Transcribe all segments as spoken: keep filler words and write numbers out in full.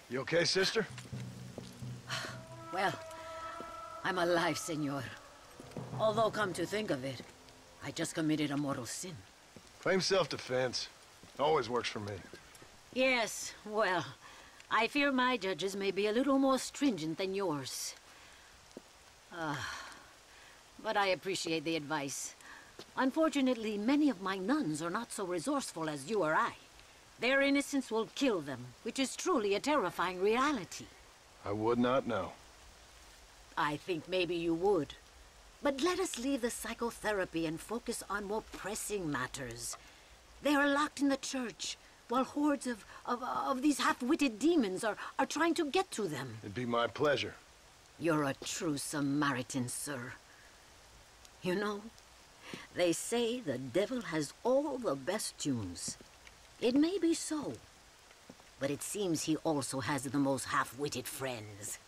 You okay, sister? Well, I'm alive, senor. Although, come to think of it, I just committed a mortal sin. Claim self-defense. Always works for me. Yes, well, I fear my judges may be a little more stringent than yours. Uh, but I appreciate the advice. Unfortunately, many of my nuns are not so resourceful as you or I. Their innocence will kill them, which is truly a terrifying reality. I would not know. I think maybe you would. But let us leave the psychotherapy and focus on more pressing matters. They are locked in the church, while hordes of, of, of these half-witted demons are, are trying to get to them. It'd be my pleasure. You're a true Samaritan, sir. You know, they say the devil has all the best tunes. It may be so, but it seems he also has the most half-witted friends.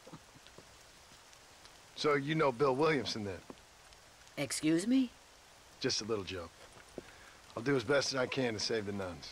So you know Bill Williamson, then? Excuse me? Just a little joke. I'll do as best as I can to save the nuns.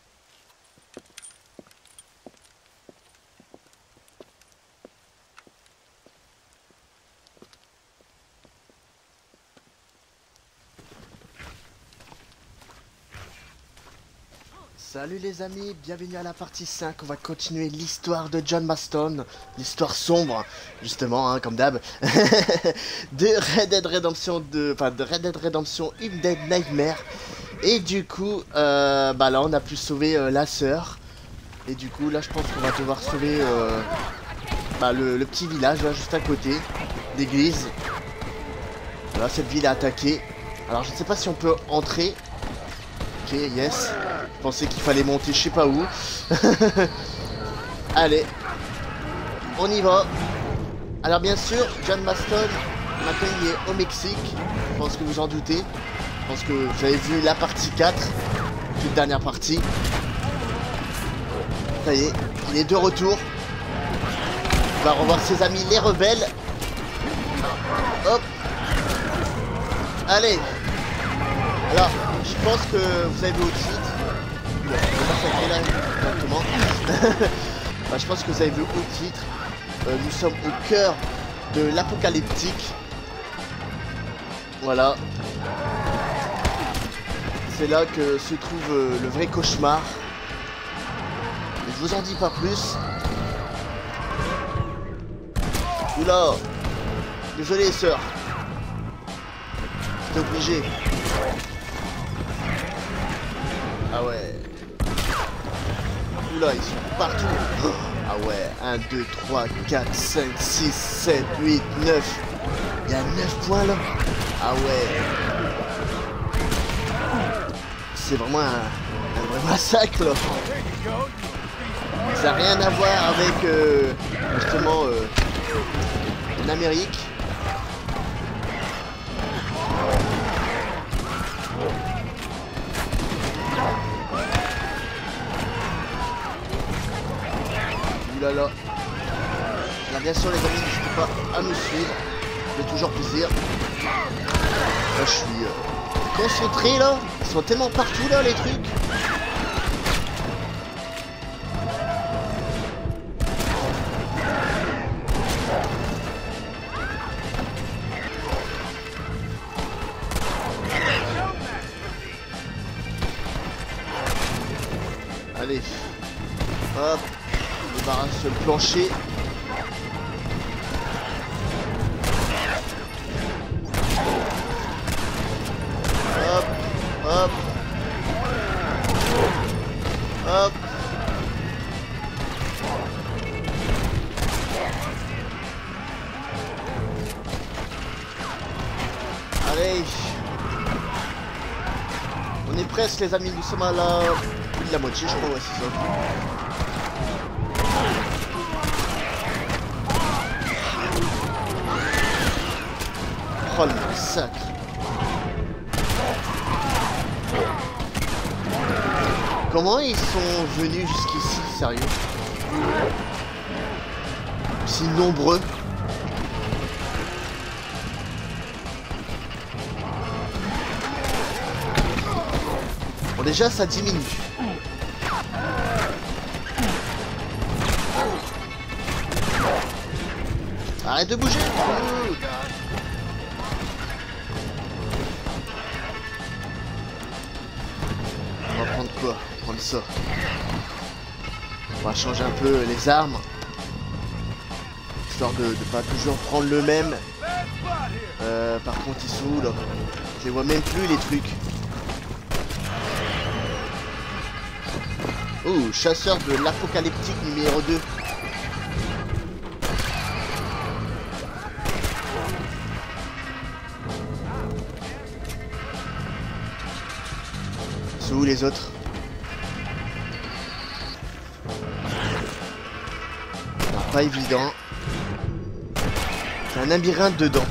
Salut les amis, bienvenue à la partie cinq, on va continuer l'histoire de John Marston, l'histoire sombre, justement, hein, comme d'hab, de Red Dead Redemption deux, enfin de Red Dead Redemption Undead Nightmare, et du coup, euh, bah là on a pu sauver euh, la sœur, et du coup là je pense qu'on va devoir sauver euh, bah, le, le petit village là juste à côté, l'église. Voilà, cette ville est attaquée, alors je ne sais pas si on peut entrer. Ok, yes. Je pensais qu'il fallait monter je sais pas où. Allez. On y va. Alors bien sûr, John Marston, maintenant il est au Mexique. Je pense que vous en doutez. Je pense que vous avez vu la partie quatre. Toute dernière partie. Ça y est, il est de retour. Il va revoir ses amis les rebelles. Hop. Allez. Alors, je pense que vous avez vu au titre. Là, exactement. Bah, je pense que vous avez vu au titre. Euh, nous sommes au cœur de l'apocalyptique. Voilà. C'est là que se trouve euh, le vrai cauchemar. Mais je vous en dis pas plus. Oula. Désolé sœur. J'étais obligé. Ah ouais. Oula, ils sont partout. Ah ouais, un, deux, trois, quatre, cinq, six, sept, huit, neuf. Il y a neuf points là. Ah ouais. C'est vraiment un, un vrai massacre là. Ça n'a rien à voir avec euh, justement euh, en Amérique. Là là. Alors bien sûr les amis, n'hésitez pas à me suivre. Ça fait toujours plaisir. Là je suis euh, concentré là. Ils sont tellement partout là les trucs. Allez. Hop. Débarrasse le plancher. Hop, hop. Hop. Allez. On est presque les amis, nous sommes à la... plus de la moitié je crois, ouais c'est ça. Oh le massacre. Comment ils sont venus jusqu'ici, sérieux? Si nombreux. Bon déjà ça diminue. Arrête de bouger. Ouh. On va prendre quoi? On va prendre ça. On va changer un peu les armes. Histoire de ne pas toujours prendre le même. Euh, par contre, ils sont où là? Je les vois même plus les trucs. Oh, chasseur de l'apocalyptique numéro deux. C'est où les autres? Alors, pas évident. C'est un labyrinthe dedans.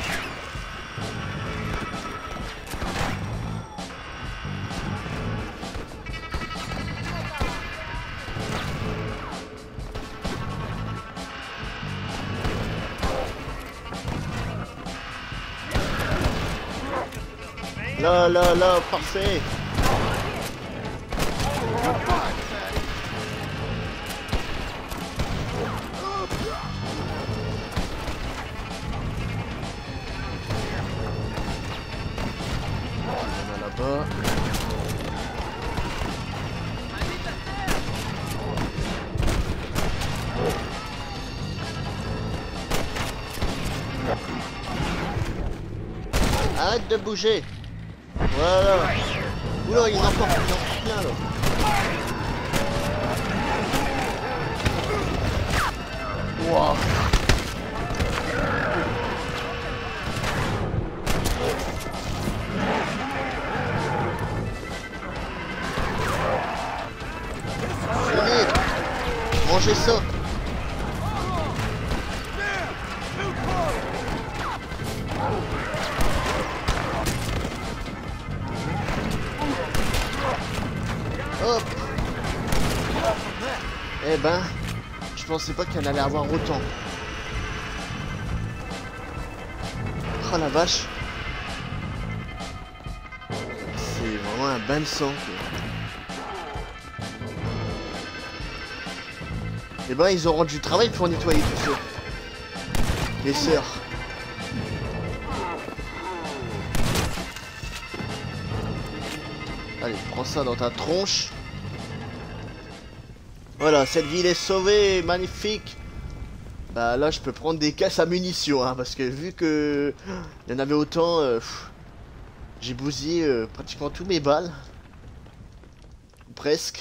Là, là, là, parfait. On a là-bas. Arrête de bouger. Voilà. Oula, il y en a encore, il y en a encore plein là. Wow. Venez, mangez ça. Hop. Eh ben, je pensais pas qu'il y en allait avoir autant. Oh la vache. C'est vraiment un bain de sang. Eh ben, ils auront du travail pour nettoyer tout ça. Les sœurs. Allez, prends ça dans ta tronche. Voilà, cette ville est sauvée, magnifique. Bah là, je peux prendre des caisses à munitions, hein, parce que vu que il y en avait autant, euh, j'ai bousillé euh, pratiquement tous mes balles. Ou presque.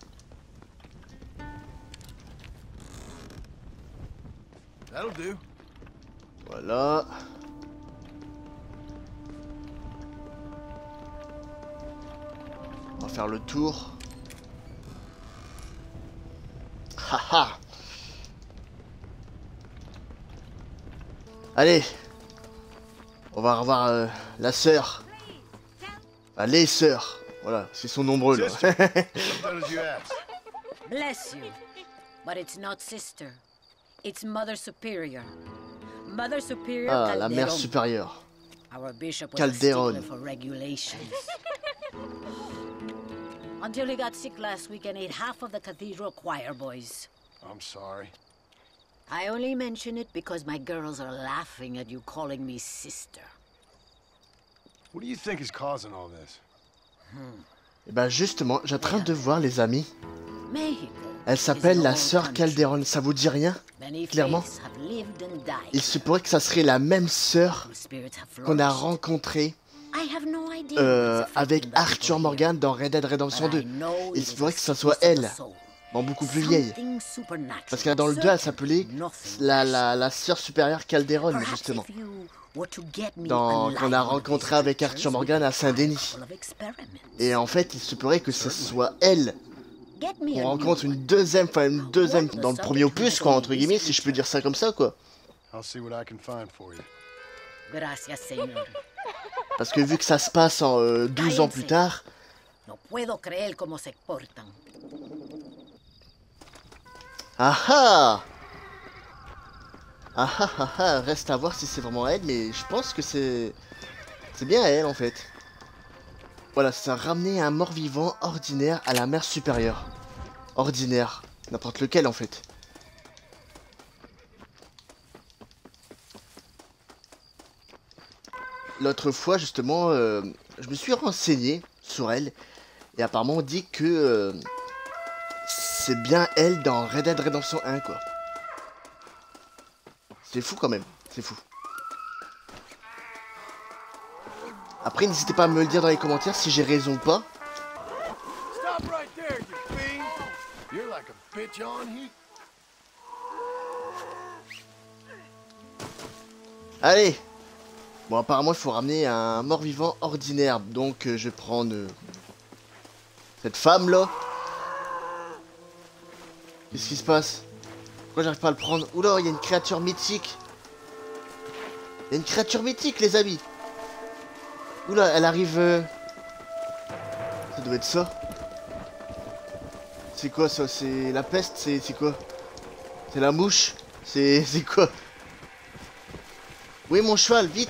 That'll do. Voilà. On va faire le tour. Haha. Allez. On va revoir euh, la sœur. Ah, les sœurs. Voilà, ils sont nombreux là. Sister, what does you ask? Bless you. But it's not sister. It's Mother Superior. Mother Superior Ah, la mère Calderon. supérieure. Our bishop was Calderon. a stickler for regulations. Until he got sick last week and ate half of the cathedral choir boys. I'm sorry. I only mention it because my girls are laughing at you calling me sister. What do you think is causing all this? Et bah justement, j'ai en train de voir les amis. Mexico. Elle s'appelle la sœur Calderon. Ça vous dit rien? Many Clairement. faiths have lived and died. Il se pourrait que ça serait la même sœur Whose spirits have qu'on a flourished. rencontrée I have no idea euh, what's avec affecting the Arthur people Morgan dans Red Dead here, Redemption but deux. I know Il it se is pourrait a que ça soit piece of elle, the soul. bon beaucoup plus vieille. Something supernatural. Parce que dans le deux, elle s'appelait Certainly nothing la, la, la sœur supérieure Calderon, Perhaps justement. if you were to get me Dans- a qu'on a line of rencontré these avec creatures, Arthur we Morgan could à Saint-Denis. try a couple of experiments. Et en fait, il se pourrait que ce soit elle Get me a qu'on new rencontre one. une deuxième, enfin une deuxième, dans le premier opus, quoi, entre guillemets, si je peux dire ça comme ça, quoi. I'll see what I can find for you. Gracias, señor. Parce que vu que ça se passe en euh, douze ans plus tard, No puedo creer cómo se portan. ah ah ah ah ah ah, reste à voir si c'est vraiment elle, mais je pense que c'est c'est bien elle en fait. Voilà, ça ramener un mort-vivant ordinaire à la mère supérieure. Ordinaire, n'importe lequel en fait. l'autre fois, justement, euh, je me suis renseigné sur elle. Et apparemment, on dit que euh, c'est bien elle dans Red Dead Redemption un, quoi. C'est fou quand même, c'est fou. Après, n'hésitez pas à me le dire dans les commentaires si j'ai raison ou pas. Stop right there, you fiend! You're like a bitch on heat. Allez. Bon, apparemment, il faut ramener un mort-vivant ordinaire. Donc, euh, je vais prendre euh, cette femme-là. Qu'est-ce qui se passe? Pourquoi j'arrive pas à le prendre? Oula, il y a une créature mythique. Il y a une créature mythique, les amis. Oula, elle arrive... Euh... Ça doit être ça. C'est quoi, ça? C'est la peste? C'est quoi? C'est la mouche? C'est c'est quoi? Oui, mon cheval, vite!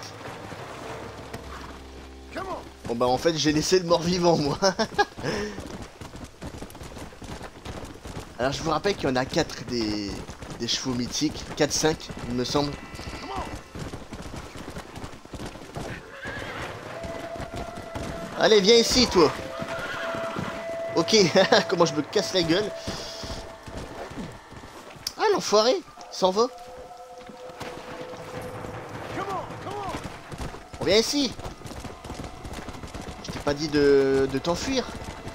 Bon bah en fait j'ai laissé le mort-vivant moi. Alors je vous rappelle qu'il y en a quatre des, des chevaux mythiques. quatre cinq il me semble. Allez viens ici toi. Ok, comment je me casse la gueule. Ah l'enfoiré, il s'en va. On vient ici. Pas dit de, de t'enfuir.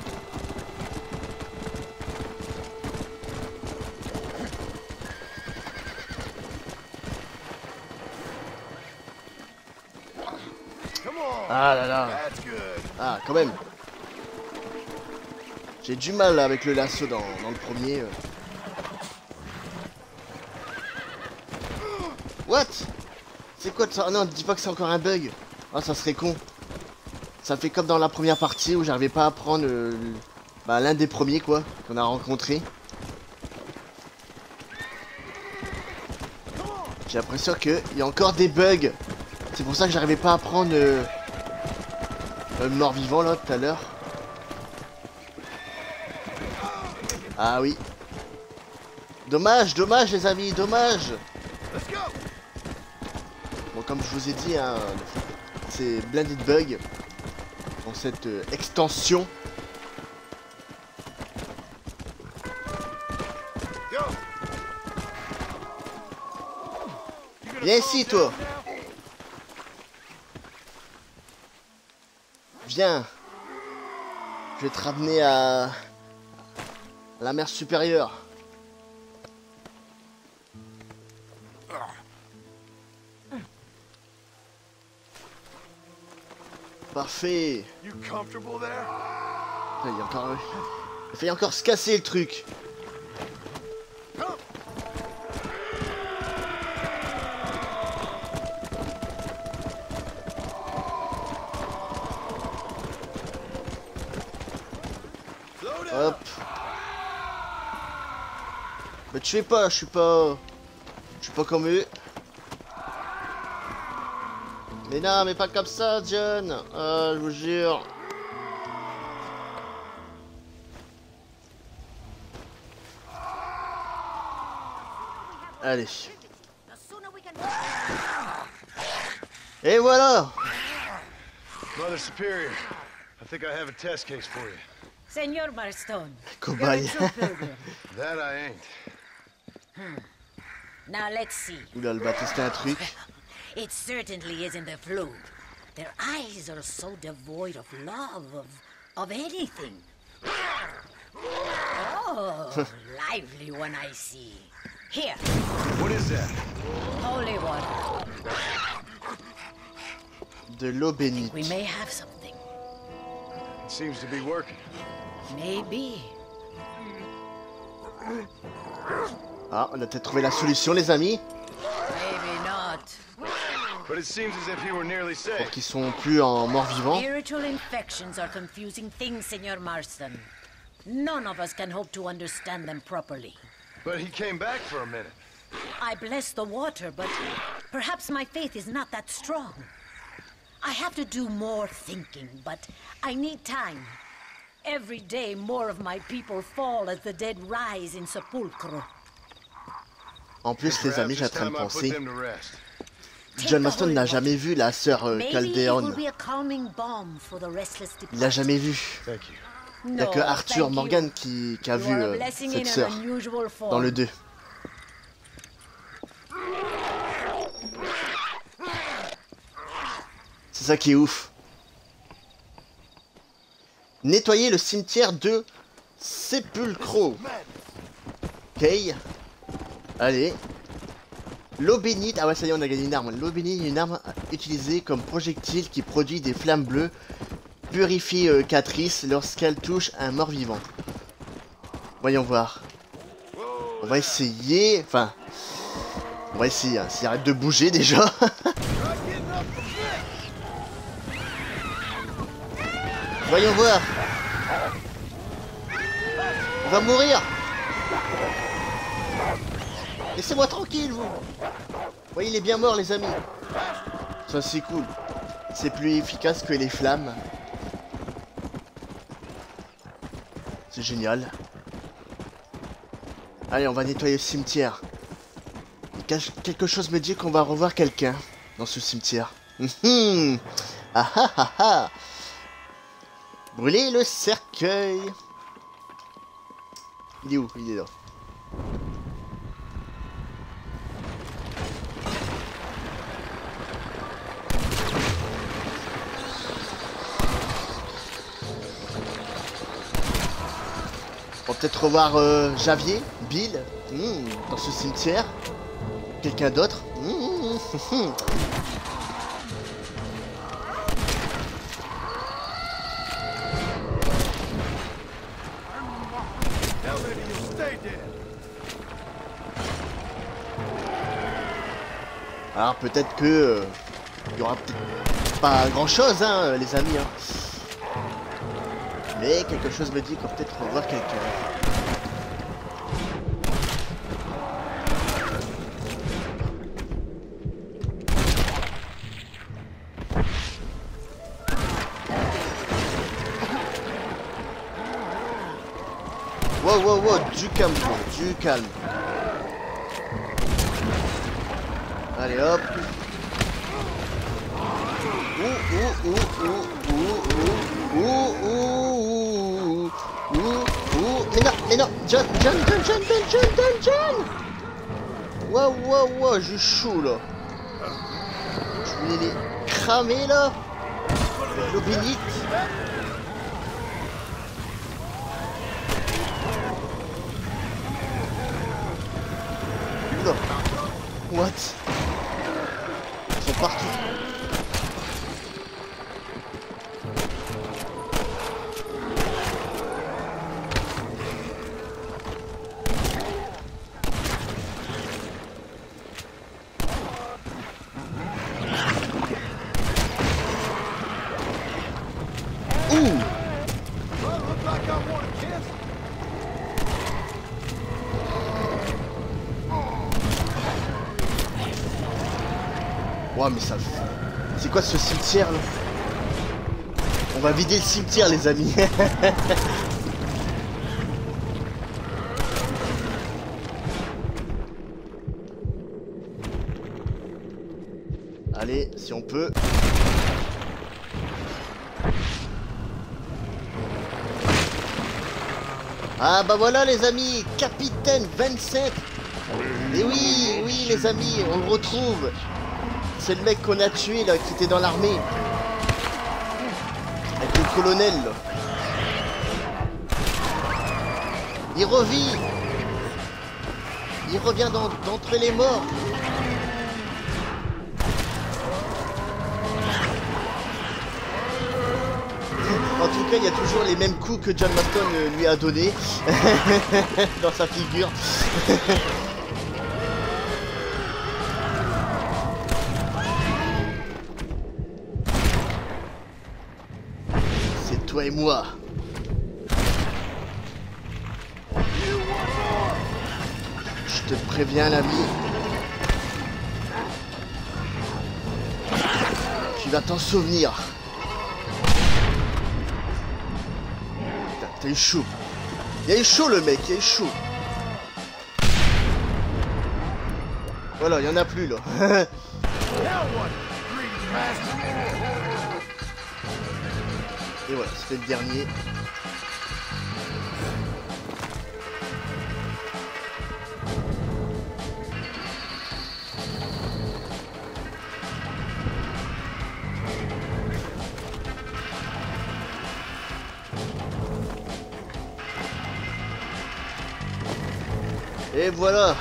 Ah là là. Ah quand même. J'ai du mal avec le lasso dans, dans le premier. What? C'est quoi ça? Ah non, dis pas que c'est encore un bug. Ah ça serait con. Ça fait comme dans la première partie où j'arrivais pas à prendre euh, bah, l'un des premiers quoi qu'on a rencontré. J'ai l'impression qu'il y a encore des bugs. C'est pour ça que j'arrivais pas à prendre euh, le mort-vivant là tout à l'heure. Ah oui. Dommage, dommage les amis, dommage. Bon comme je vous ai dit, hein, c'est blindé de bugs. Dans cette euh, extension. Viens ici toi. Viens. Je vais te ramener à, à la mer supérieure. Parfait. Il y a encore... Il fait encore se casser le truc. Hop. Me tuez pas, je suis pas... Je suis pas comme eux. Mais non, mais pas comme ça, John. Ah, je vous jure. Allez. Et voilà. Mother Superior, I think I have a test case for you. Senor Marston. Cobaye. That I ain't. Hmm. Now let's see. Oula, elle va tester un truc. It certainly isn't the flu. Their eyes are so devoid of love, of, of anything. Oh, lively one I see. Here. What is that? Holy water. De l'eau bénite. We may have something. It seems to be working. Maybe. Ah, on a peut-être trouvé la solution, les amis. Maybe not. But it seems as if he were nearly safe. Pour qu'ils sont plus en mort-vivant. Spiritual infections are confusing things, Senor Marston. None of us can hope to understand them properly. But he came back for a minute. I bless the water, but perhaps my faith is not that strong. I have to do more thinking, but I need time. Every day more of my people fall as the dead rise in sepulchro. En plus, les amis, j'ai en train de penser. John Marston n'a jamais vu la sœur euh, Maybe it Caldeon. will be a calming balm for the restless Il l'a jamais vu. Thank you. Il n'y a que Arthur Morgan qui, qui a vu euh, cette sœur dans le deux. C'est ça qui est ouf. Nettoyer le cimetière de Sépulcro. Ok. Allez. L'eau bénite. Ah ouais, ça y est, on a gagné une arme. L'eau bénite est une arme utilisée comme projectile qui produit des flammes bleues purificatrices lorsqu'elle touche un mort-vivant. Voyons voir. On va essayer. Enfin. On va essayer. Hein, s'il arrête de bouger déjà. Voyons voir. On va mourir. Laissez-moi tranquille, vous. Vous voyez, il est bien mort, les amis. Ça, c'est cool. C'est plus efficace que les flammes. C'est génial. Allez, on va nettoyer le cimetière. Quelque chose me dit qu'on va revoir quelqu'un dans ce cimetière. Ah ah ah ah. Brûler le cercueil. Il est où? Il est là. On va peut-être revoir euh, Javier, Bill, mmh, dans ce cimetière. Quelqu'un d'autre. Mmh. Alors peut-être que euh, il y aura peut-être pas grand chose, hein, les amis. Hein. Mais quelque chose me dit qu'on va peut-être revoir quelqu'un. Wow, wow, wow, du calme, du calme. Allez hop. Ouh, ouh, ouh, ouh, ouh, ouh, ouh, ouh, ouh, ouh. Mais non, mais non, John, John, John, John, John, John, John, John. Wow, wow, wow, j'ai chaud là. Je voulais les cramer là. Avec l'eau bénite. Oula. What? Ils sont partout. Ouh! Ouah, mais ça... C'est quoi ce cimetière là? On va vider le cimetière, les amis. Allez, si on peut. Ah bah voilà les amis, Capitaine vingt-sept. Et oui, oui les amis, on le retrouve. C'est le mec qu'on a tué là, qui était dans l'armée. Avec le colonel là. Il revit. Il revient d'entre les morts. En tout cas, il y a toujours les mêmes coups que John Marston lui a donné dans sa figure. C'est toi et moi. Je te préviens, l'ami. Tu vas t'en souvenir. T'as eu chaud. Il a eu chaud le mec, il a eu chaud. Voilà, il y en a plus là. Et voilà, c'était le dernier. Et voilà.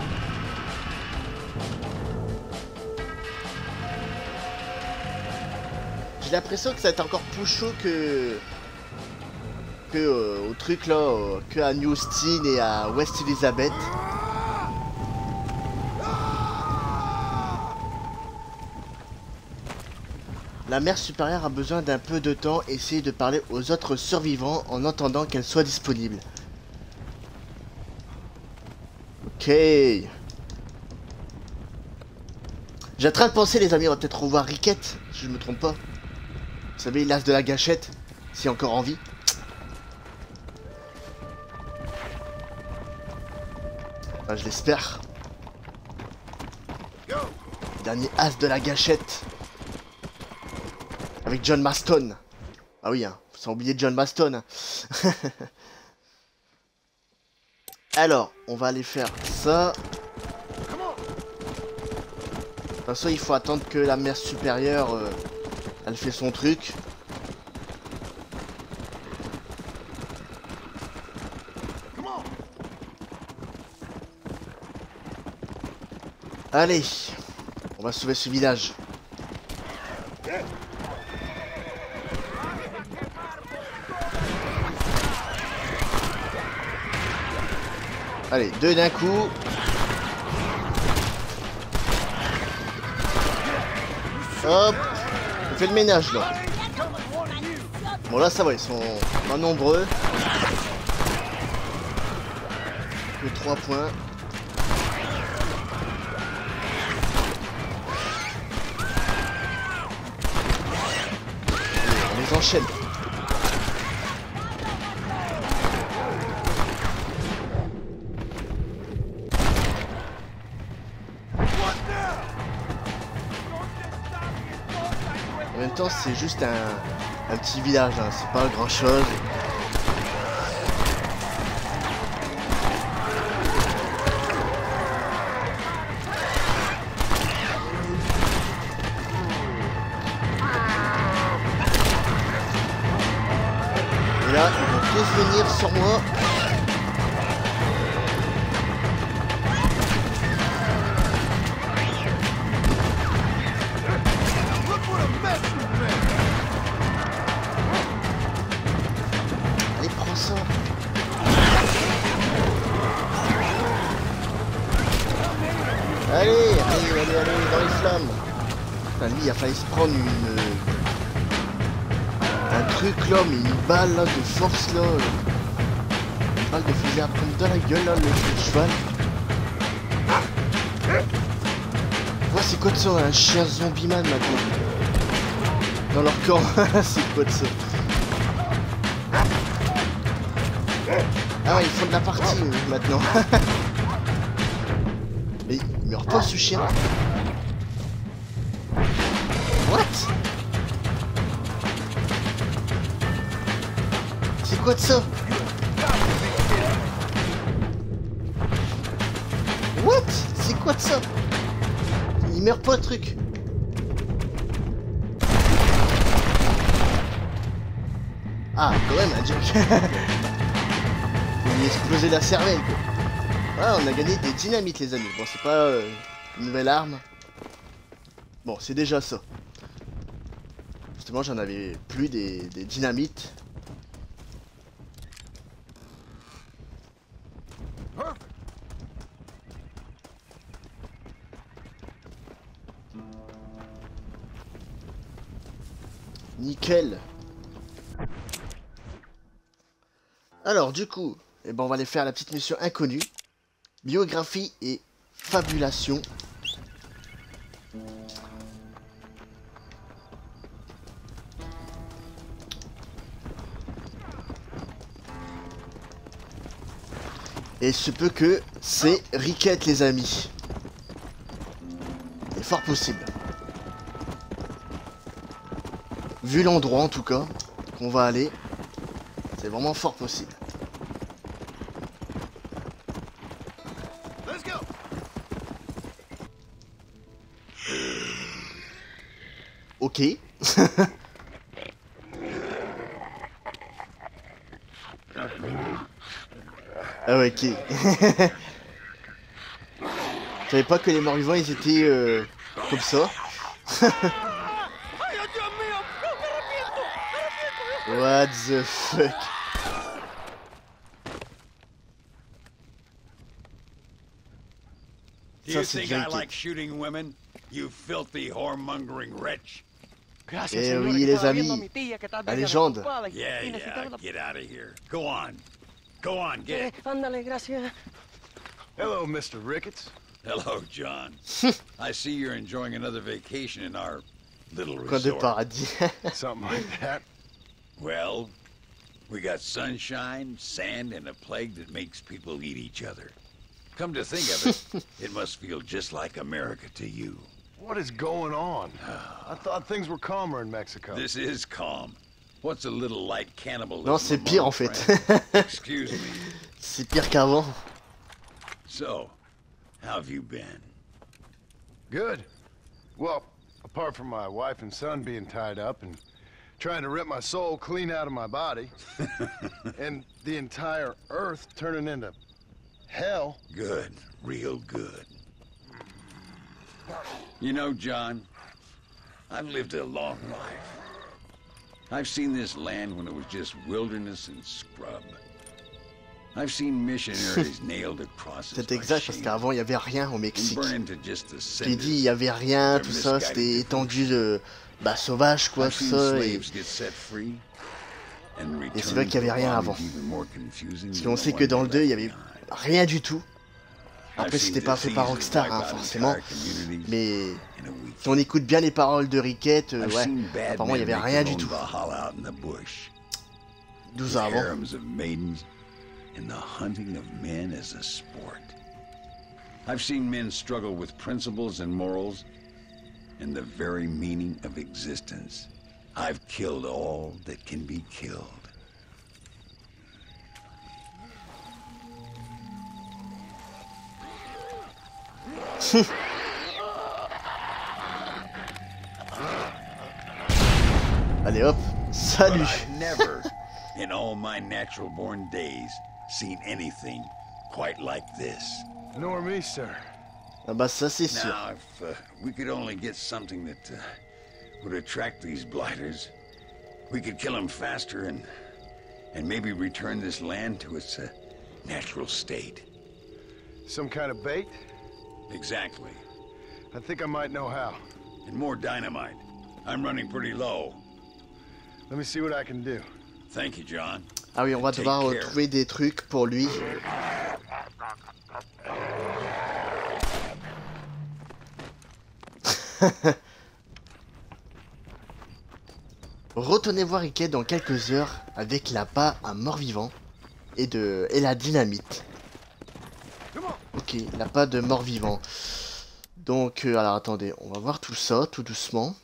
J'ai l'impression que ça va être encore plus chaud que que euh, au truc là, euh, que à New Austin et à West Elizabeth. La mère supérieure a besoin d'un peu de temps. Essayez de parler aux autres survivants en attendant qu'elle soit disponible. Ok. J'ai en train de penser, les amis, on va peut-être revoir Riquette, si je me trompe pas. Vous savez, l'as de la gâchette, si encore en vie. Enfin, je l'espère. Dernier as de la gâchette. Avec John Marston. Ah oui, hein, sans oublier John Marston. Alors, on va aller faire ça. De toute façon, il faut attendre que la mère supérieure, euh, elle fait son truc. Allez, on va sauver ce village. Allez, deux d'un coup. Hop, on fait le ménage là. Bon là ça va, ils sont pas nombreux. Que trois points. Allez, on les enchaîne. En même temps, c'est juste un, un petit village, hein. C'est pas grand chose. Et là, ils vont tous venir sur moi. Allez, prends ça. Allez, allez, allez, allez, dans les flammes. Putain, lui, il a failli se prendre une... Un truc là, mais une balle là, de force là. Une balle de fusil à pompe dans la gueule là, le, le cheval. Ouais, c'est quoi de ça, un chien zombie man maintenant? Dans leur camp, c'est quoi de ça? Ah ouais, ils font de la partie euh, maintenant. Mais il meurt pas ce chien. What? C'est quoi de ça? What? C'est quoi de ça? Il meurt pas le truc. Ah, quand même, un joke. Il lui a explosé la cervelle, quoi. Ah, on a gagné des dynamites, les amis. Bon, c'est pas euh, une nouvelle arme. Bon, c'est déjà ça. Justement, j'en avais plus des, des dynamites. Nickel. Alors, du coup, eh ben, on va aller faire la petite mission inconnue. Biographie et fabulation. Et il se peut que c'est Riquette, les amis. C'est fort possible. Vu l'endroit en tout cas qu'on va aller, c'est vraiment fort possible. Let's go. Ok. Ah ouais, ok. Je savais pas que les morts-vivants ils étaient euh, comme ça. What the fuck? Do Ça you c'est think bien I inquiet. like shooting women? You filthy whoremongering wretch. Eh oui les amis, la légende. Yeah, yeah, get out of here. Go on. Go on, get it. Ándale, gracias. Hello, Mister Ricketts. Hello, John. I see you're enjoying another vacation in our little Coin de resort. paradis. Something like that. Well, we got sunshine, sand, and a plague that makes people eat each other. Come to think of it, it must feel just like America to you. What is going on? I thought things were calmer in Mexico. This is calm. What's a little light cannibalism? Non, c'est pire en among fait. friends? Excuse me. C'est pire qu'avant. So, how have you been? Good. Well, apart from my wife and son being tied up and trying to rip my soul clean out of my body, and the entire earth turning into hell. Good, real good. You know, John, I've lived a long life. I've seen this land when it was just wilderness and scrub. I've seen missionaries nailed to crosses C'est by exact parce shame qu'avant il y avait rien au and Mexique. burned into just the Je t'ai dit, il cinders. y avait rien, Their tout ça, misguided c'était difference. étendu de bah, sauvage quoi, I've tout seen ça. Et, slaves get set free and et c'est vrai return qu'il y avait to rien bondage avant. even more confusing Parce than qu'on the sait one que dans they le deux, il y left avait behind. rien du tout. Après, I've seen c'était pas fait par diseases Rockstar, wipe hein, out forcément. entire communities Mais in a week. si on écoute bien les paroles de Riquette, euh, I've ouais, seen bad apparemment il y men avait make rien their du own tout. Valhalla out in the bush. douze ans avant. Harems of maidens and the hunting of men as a sport. I've seen men struggle with principles and morals and the very meaning of existence. I've killed all that can be killed. Allez hop, But salut. I've never, in all my natural-born days, seen anything quite like this. Nor me, sir. Ah bah ça c'est sûr. Now, if uh, we could only get something that uh, would attract these blighters, we could kill them faster and and maybe return this land to its uh, natural state. Some kind of bait? Exactly. I think I might know how. And more dynamite. I'm running pretty low. Let me see what I can do. Thank you, John. Ah oui, on va Take devoir care. trouver des trucs pour lui. Retournez voir Riquet dans quelques heures avec l'appât à mort-vivant et de et la dynamite. Ok, l'appât de mort-vivant. Donc, euh, alors attendez, on va voir tout ça, tout doucement.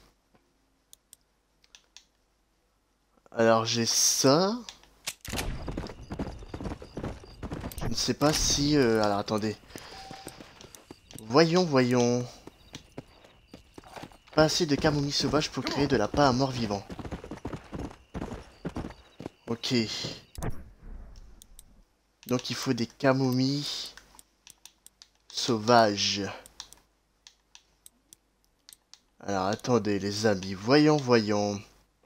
Alors j'ai ça. Je ne sais pas si... euh, alors attendez. Voyons, voyons. Pas assez de camomille sauvage pour créer de la pâte à mort-vivant. Ok. Donc il faut des camomilles sauvages. Alors attendez les amis, voyons, voyons.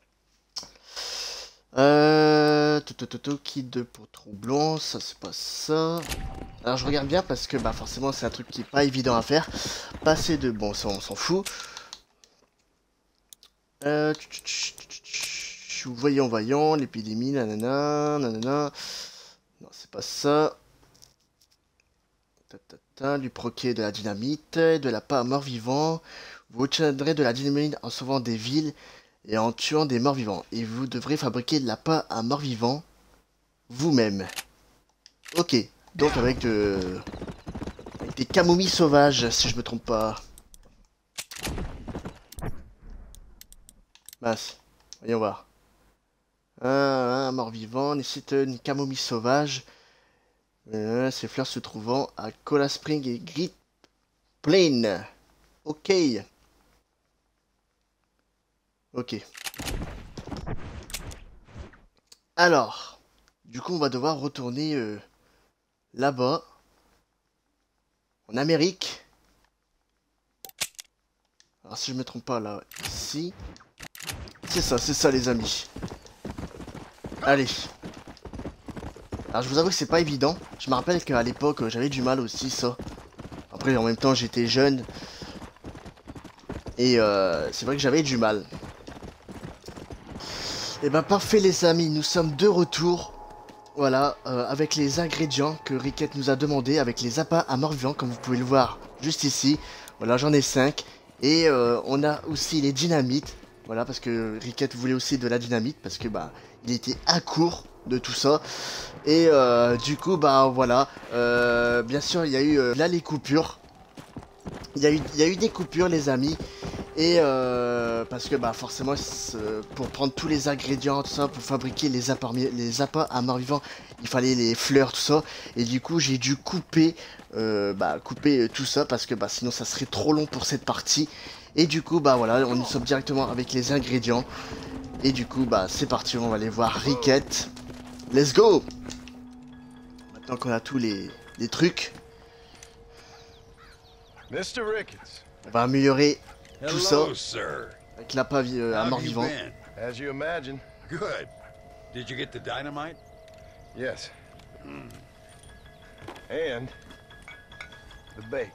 Euh... Tout, tout, tout, tout, kit de pour troublon, ça c'est pas ça. Alors je regarde bien parce que bah forcément c'est un truc qui est pas évident à faire. Passer de... Bon ça on s'en fout. Euh... tch, tch, tch, tch, Voyons, voyons, l'épidémie, nanana, nanana. Non c'est pas ça. Ta, ta, ta, lui proquer de la dynamite, de la pâte à mort-vivant. Vous obtiendrez de la dynamite en sauvant des villes et en tuant des morts-vivants. Et vous devrez fabriquer de la pâte à mort-vivant vous-même. Ok, donc avec de... avec des camomilles sauvages, si je me trompe pas. Mince. Voyons voir. Un, un mort-vivant nécessite une camomille sauvage. Euh, ces fleurs se trouvant à Cola Spring et Great Plain. Ok. Ok. Alors, du coup, on va devoir retourner euh, là-bas, en Amérique. Alors, si je me trompe pas, là, ici. C'est ça, c'est ça, les amis. Allez. Alors, je vous avoue que c'est pas évident. Je me rappelle qu'à l'époque, j'avais du mal aussi, ça. Après, en même temps, j'étais jeune. Et euh, c'est vrai que j'avais du mal. Et ben parfait les amis, nous sommes de retour. Voilà, euh, avec les ingrédients que Riquette nous a demandé, avec les appâts à mort-vivant, comme vous pouvez le voir juste ici. Voilà, j'en ai cinq. Et euh, on a aussi les dynamites. Voilà, parce que Riquette voulait aussi de la dynamite, parce que bah il était à court de tout ça. Et euh, du coup, bah voilà, euh, bien sûr, il y a eu euh, là les coupures. Il y a eu, il y a eu des coupures les amis. Et euh, parce que bah forcément pour prendre tous les ingrédients tout ça pour fabriquer les appâts, les appâts à mort-vivant, il fallait les fleurs tout ça et du coup j'ai dû couper euh, bah couper tout ça parce que bah sinon ça serait trop long pour cette partie et du coup bah voilà on y sommes directement avec les ingrédients et du coup bah c'est parti, on va aller voir Riquette. Let's go. Maintenant qu'on a tous les, les trucs, Mister Ricketts. on va améliorer tout ça Hello, sir. avec l'appât euh, à How have you mort-vivant. been? As you imagine. Good. Did you get the dynamite? Yes. And the bait.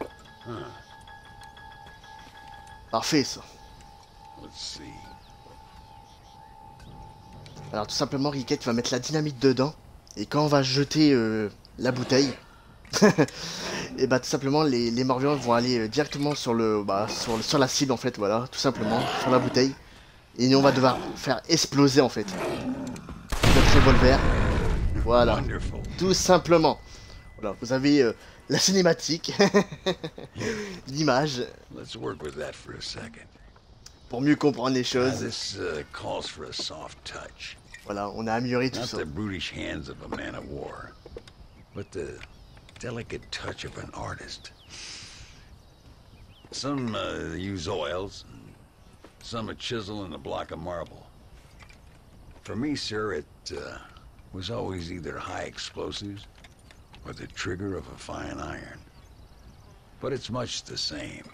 Parfait ça. Let's see. Alors tout simplement Riquette va mettre la dynamite dedans et quand on va jeter euh, la bouteille et bah tout simplement les, les morts-vivants vont aller euh, directement sur le bah sur, le, sur la cible en fait, voilà, tout simplement sur la bouteille et nous on va devoir faire exploser en fait notre revolver, voilà, Wonderful. tout simplement. Voilà, vous avez euh, la cinématique, l'image Let's work with that for a second. pour mieux comprendre les Now, choses. this uh, calls for a soft touch. Voilà, on a amélioré tout Not ça. the brutish hands of a man of war, but the delicate touch of an artist. Some uh, use oils, some a chisel and a block of marble. For me, sir, it uh, was always either high explosives or the trigger of a fine iron. But it's much the same.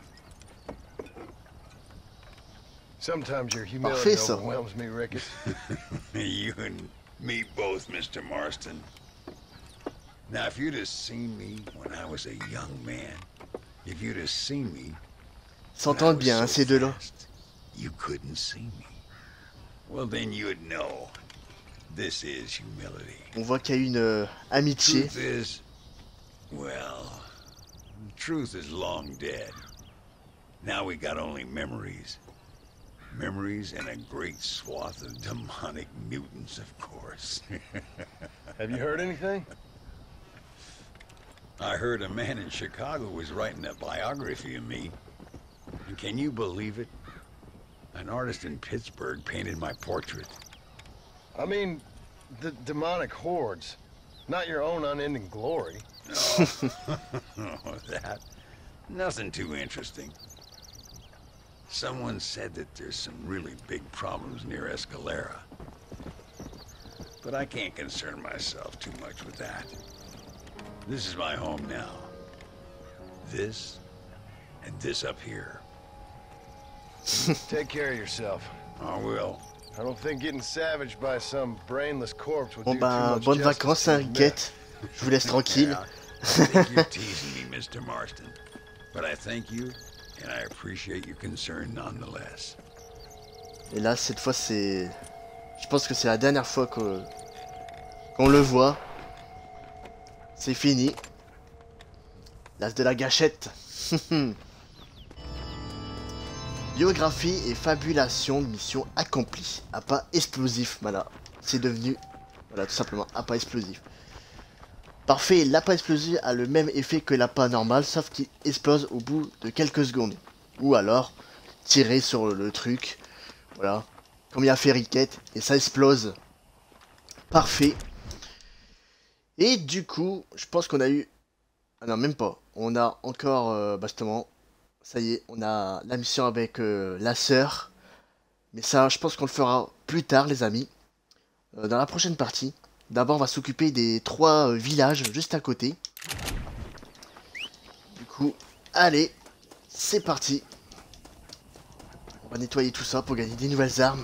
Sometimes your humility Parfait, ça. overwhelms me, Ricketts. You and me both, Mister Marston. Now, if you'd have seen me when I was a young man, if you'd have seen me, S'entendent bien, hein, ces deux-là. you couldn't see me. Well, then you'd know. This is humility. On voit qu'il y a une euh, amitié. Truth is, well, the truth is long dead. Now we got only memories. Memories and a great swath of demonic mutants, of course. Have you heard anything? I heard a man in Chicago was writing a biography of me. And can you believe it? An artist in Pittsburgh painted my portrait. I mean, the demonic hordes. Not your own unending glory. Oh, that. Nothing too interesting. Someone said that there's some really big problems near Escalera. But I can't concern myself too much with that. This is my home now. This, and this up here. Take care of yourself. I will. I don't think getting savaged by some brainless corpse would Bon do bah, too much bonnes justice vacances, to hein, the myth. Riquette. Je vous laisse tranquille. Yeah, I think you're teasing me, Mister Marston. But I thank you, and I appreciate your concern nonetheless. Et là, cette fois, c'est... Je pense que c'est la dernière fois que... qu'on le voit. C'est fini. L'as de la gâchette. Biographie et fabulation, mission accomplie. Appât explosif, voilà. C'est devenu... Voilà, tout simplement, appât explosif. Parfait, l'appât explosif a le même effet que l'appât normal, sauf qu'il explose au bout de quelques secondes. Ou alors, tirer sur le truc. Voilà. comme il y a fait Riquette, et ça explose. Parfait. Et du coup, je pense qu'on a eu... Ah non, même pas. On a encore, euh, bah justement, ça y est, on a la mission avec euh, la sœur. Mais ça, je pense qu'on le fera plus tard, les amis. Euh, dans la prochaine partie. D'abord, on va s'occuper des trois euh, villages juste à côté. Du coup, allez, c'est parti. On va nettoyer tout ça pour gagner des nouvelles armes.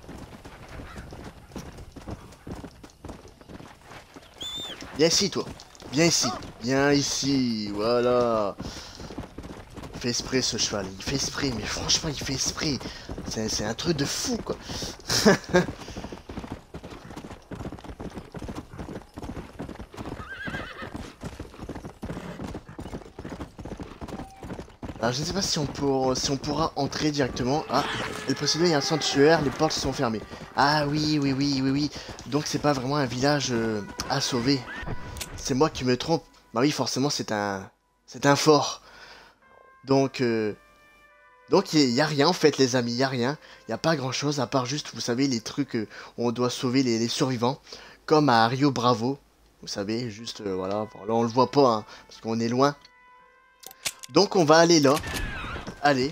Viens ici, toi. Viens ici. Viens ici. Voilà. Il fait exprès, ce cheval. Il fait exprès. Mais franchement, il fait exprès. C'est un truc de fou, quoi. Alors, je ne sais pas si on, pour, si on pourra entrer directement. Ah, le possédé, il y a un sanctuaire. Les portes sont fermées. Ah oui, oui, oui, oui, oui. Donc, c'est pas vraiment un village euh, à sauver. C'est moi qui me trompe. Bah oui, forcément, c'est un... C'est un fort. Donc, euh... Donc, il n'y a, a rien, en fait, les amis. Il n'y a rien. Il n'y a pas grand-chose, à part juste, vous savez, les trucs euh, où on doit sauver les, les survivants. Comme à Rio Bravo. Vous savez, juste, euh, voilà. Bon, là, on le voit pas, hein, parce qu'on est loin. Donc, on va aller là. Allez.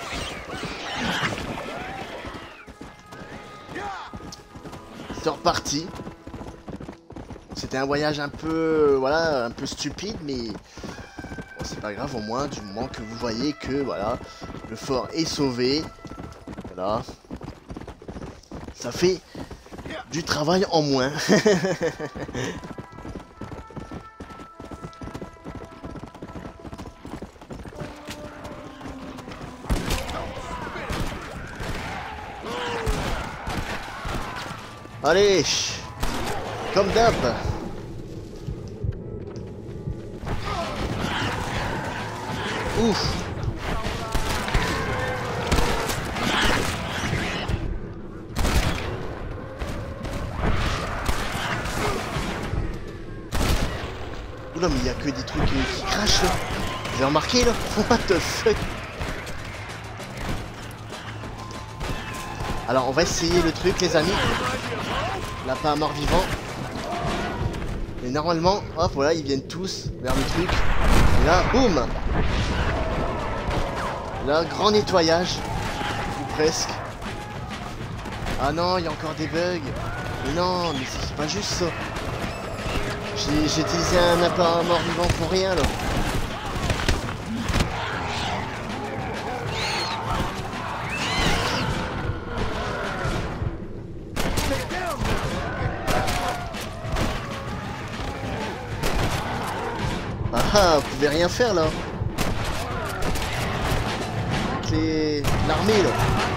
C'est reparti. C'était un voyage un peu, voilà, un peu stupide, mais bon, c'est pas grave, au moins, du moment que vous voyez que, voilà, le fort est sauvé. Voilà. Ça fait du travail en moins. Allez, comme d'hab. Ouf. Oula, mais il y a que des trucs qui crachent là. Vous avez remarqué là? What the fuck? Alors on va essayer le truc, les amis. Lapin mort-vivant. Et normalement, hop, voilà, ils viennent tous vers le truc. Et là, boum. Là, grand nettoyage. Ou presque. Ah non, il y a encore des bugs. Mais non, mais c'est pas juste ça. J'ai utilisé un lapin mort-vivant pour rien, là. Ah, vous pouvez rien faire là. C'est l'armée là.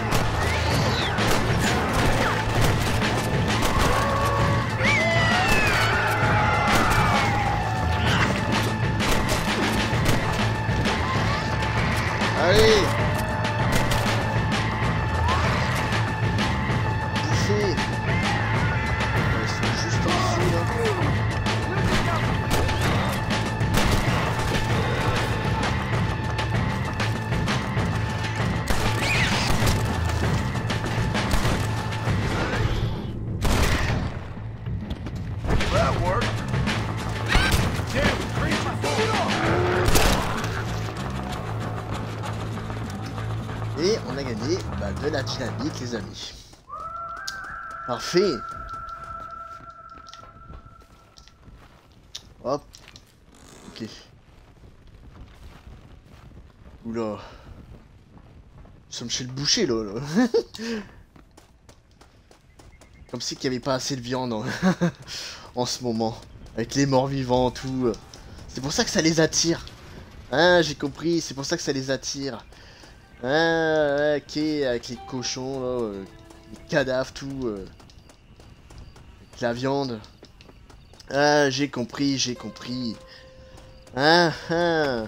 Allez. Bouffez. Ils sont juste en dessous là. Et on a gagné bah, de la dynamite, les amis. Parfait. Hop. Ok. Oula. Nous sommes chez le boucher, là. là. Comme si qu'il n'y avait pas assez de viande en, en ce moment. Avec les morts vivants, tout. C'est pour ça que ça les attire. Hein, j'ai compris. C'est pour ça que ça les attire. Ah, ok, avec les cochons, là, euh, les cadavres, tout. Euh, avec la viande. Ah, j'ai compris, j'ai compris. Ah, ah.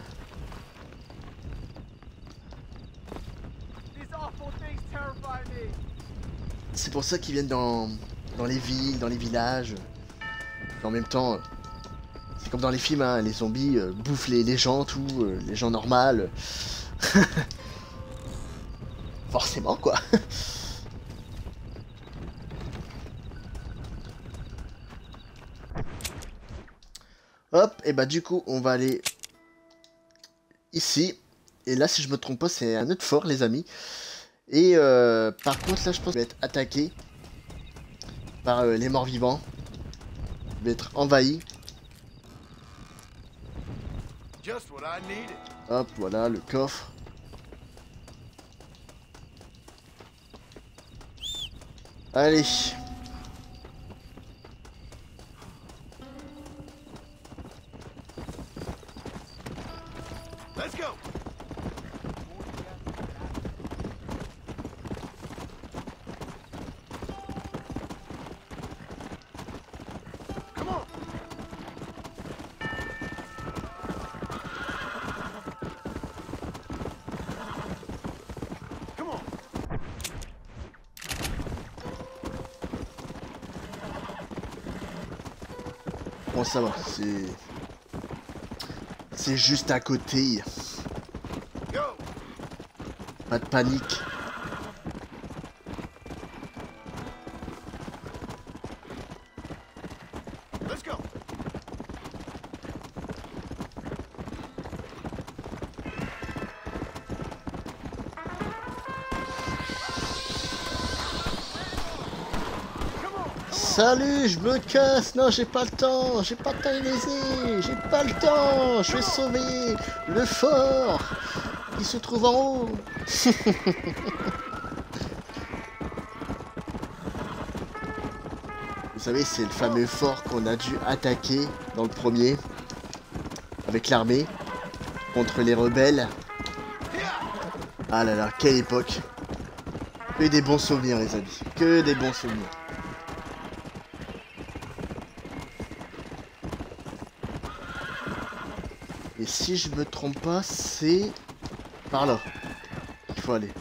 C'est pour ça qu'ils viennent dans, dans les villes, dans les villages. Et en même temps, c'est comme dans les films, hein, les zombies euh, bouffent les, les gens, tout, euh, les gens normales. Forcément, quoi. Hop, et bah du coup, on va aller ici. Et là, si je me trompe pas, c'est un autre fort, les amis. Et euh, par contre, là, je pense que je vais être attaqué par euh, les morts vivants. Je vais être envahi. Just what I needed. Hop, voilà, le coffre. Allez. Let's go. Come on. Come on. Bon, ça va, c'est... C'est juste à côté. Go. Pas de panique. Let's go. Salut, je me casse. Non, j'ai pas le temps. J'ai pas le temps, Inésé. J'ai pas le temps. Je vais sauver le fort qui se trouve en haut. Vous savez, c'est le fameux fort qu'on a dû attaquer dans le premier avec l'armée contre les rebelles. Ah là là, quelle époque. Que des bons souvenirs, les amis. Que des bons souvenirs. Et si je me trompe pas, c'est par là qu'il faut aller.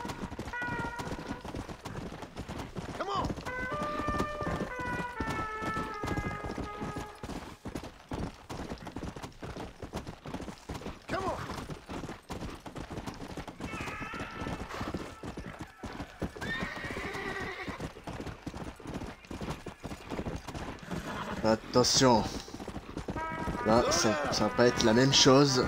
Come on. Come on. Attention. Là, ça, ça va pas être la même chose.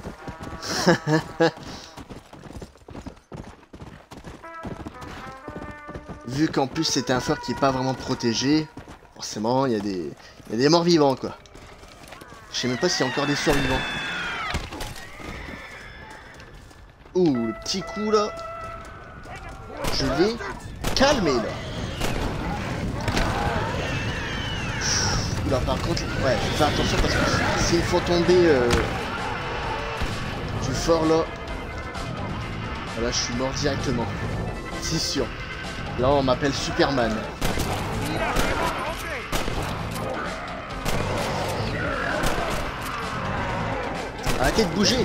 Vu qu'en plus c'était un fort qui est pas vraiment protégé, forcément il y a des, il y a des morts vivants quoi. Je sais même pas s'il y a encore des survivants. Ouh, le petit coup là. Je vais calmer là. Là par contre, ouais, faut faire attention parce que s'il faut tomber euh, du fort là, là je suis mort directement, c'est sûr. Là on m'appelle Superman. Arrêtez de bouger.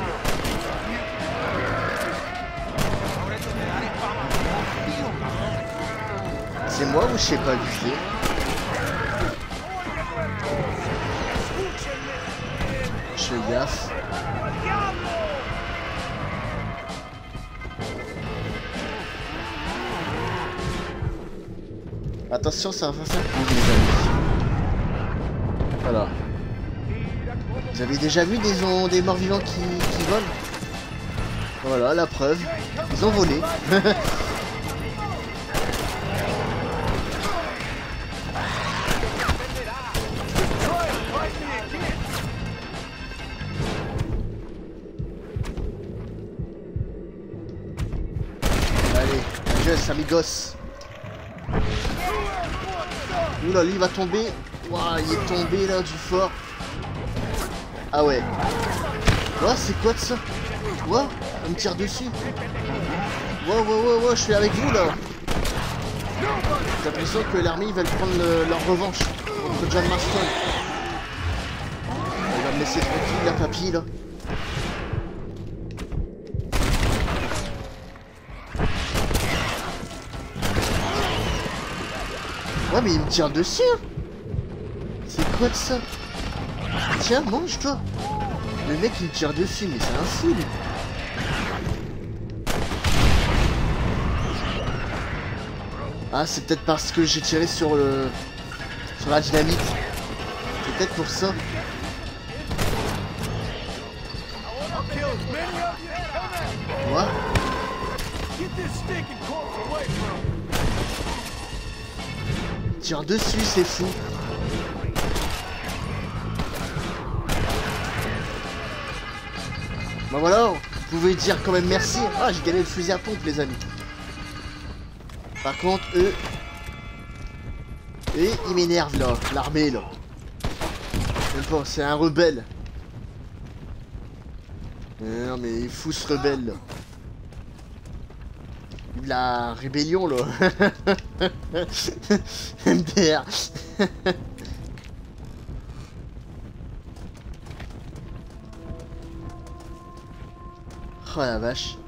C'est moi ou je sais pas viser? Je fais gaffe. Attention, ça va faire coup, les amis. Voilà. Vous avez déjà vu des, on, des morts vivants qui, qui volent? Voilà, la preuve. Ils ont volé. Allez, adios amigos. Oula, lui il va tomber. Waouh, il est tombé là du fort. Ah ouais. Ouah, c'est quoi de ça? Ouah, on me tire dessus. Ouah, ouah, ouah, ouah, je suis avec vous là. J'ai l'impression que l'armée ils veulent prendre le, leur revanche contre John Marston. Il va me laisser tranquille la papille là. Ouais mais il me tire dessus. C'est quoi de ça? Tiens, mange toi. Le mec il me tire dessus mais c'est un fou lui. Ah c'est peut-être parce que j'ai tiré sur le... sur la dynamite. C'est peut-être pour ça. Quoi? Tire dessus, c'est fou. Bah voilà, vous pouvez dire quand même merci. Ah, j'ai gagné le fusil à pompe, les amis. Par contre, eux... Et ils m'énervent, là. L'armée, là. Même pas, c'est un rebelle. Non, mais il fout ce rebelle, là. La rébellion, là. M D R. Oh la vache.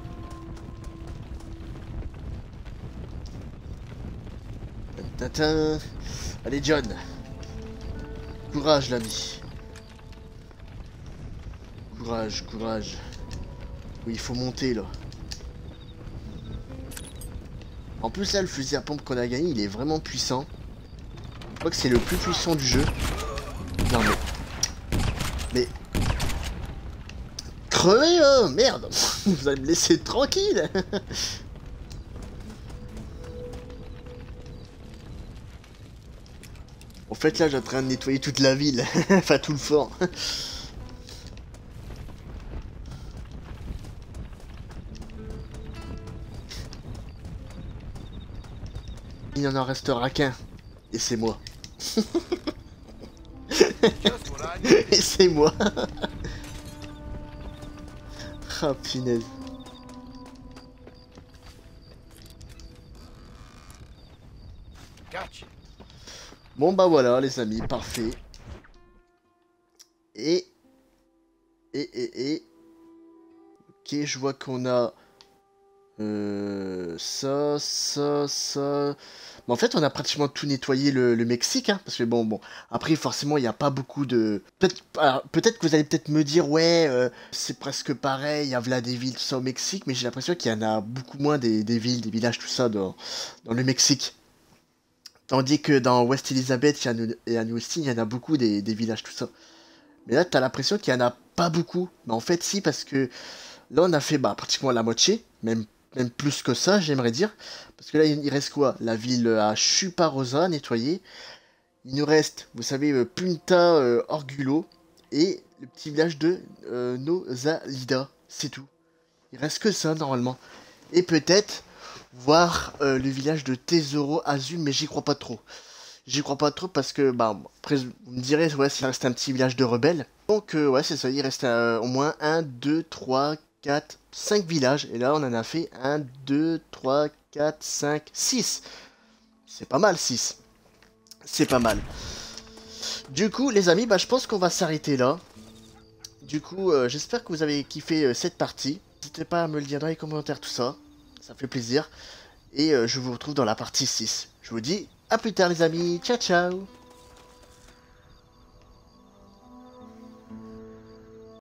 Tintin. Allez John. Courage l'ami. Courage, courage. Oui, il faut monter là. En plus là, le fusil à pompe qu'on a gagné, il est vraiment puissant. Je crois que c'est le plus puissant du jeu. Non mais... Mais... Crevez hein, merde. Vous allez me laisser tranquille. En fait là, j'ai en train de nettoyer toute la ville. Enfin tout le fort. Il n'en restera qu'un. Et c'est moi. Et c'est moi. Ah, punaise. Bon bah voilà les amis, parfait. Et... Et, et, et... Ok, je vois qu'on a... Euh, ça, ça, ça... Bon, en fait, on a pratiquement tout nettoyé le, le Mexique, hein, parce que bon, bon, après, forcément, il n'y a pas beaucoup de... Peut-être peut-être que vous allez peut-être me dire, ouais, euh, c'est presque pareil, il y a là des villes, tout ça au Mexique, mais j'ai l'impression qu'il y en a beaucoup moins des, des villes, des villages, tout ça dans, dans le Mexique. Tandis que dans West Elizabeth et à New Austin, il y en a beaucoup des, des villages, tout ça. Mais là, t'as l'impression qu'il n'y en a pas beaucoup. Mais en fait, si, parce que là, on a fait bah, pratiquement la moitié, même Même plus que ça, j'aimerais dire. Parce que là, il reste quoi? La ville à Chuparosa, nettoyée. Il nous reste, vous savez, Punta euh, Orgulo. Et le petit village de euh, Nosalida. C'est tout. Il reste que ça, normalement. Et peut-être voir euh, le village de Tesoro Azul. Mais j'y crois pas trop. J'y crois pas trop parce que, bah, après, vous me direz, ouais, ça reste un petit village de rebelles. Donc, euh, ouais, c'est ça. Il reste euh, au moins un, deux, trois, quatre, cinq villages. Et là, on en a fait un, deux, trois, quatre, cinq, six. C'est pas mal, six. C'est pas mal. Du coup, les amis, bah, je pense qu'on va s'arrêter là. Du coup, euh, j'espère que vous avez kiffé euh, cette partie. N'hésitez pas à me le dire dans les commentaires, tout ça. Ça fait plaisir. Et euh, je vous retrouve dans la partie six. Je vous dis à plus tard, les amis. Ciao, ciao.